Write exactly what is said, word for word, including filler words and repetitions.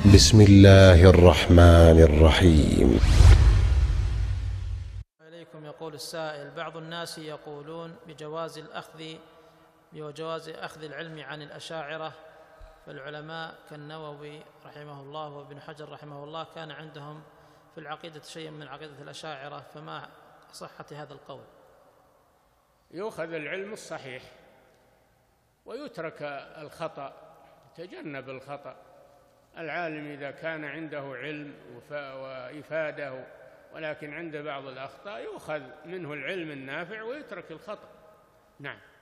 بسم الله الرحمن الرحيم. إليكم يقول السائل: بعض الناس يقولون بجواز الأخذ بجواز أخذ العلم عن الأشاعرة، فالعلماء كالنووي رحمه الله وابن حجر رحمه الله كان عندهم في العقيدة شيء من عقيدة الأشاعرة، فما صحة هذا القول؟ يؤخذ العلم الصحيح ويترك الخطأ، يتجنب الخطأ. العالم إذا كان عنده علم وإفادة ولكن عند بعض الأخطاء يؤخذ منه العلم النافع ويترك الخطأ. نعم.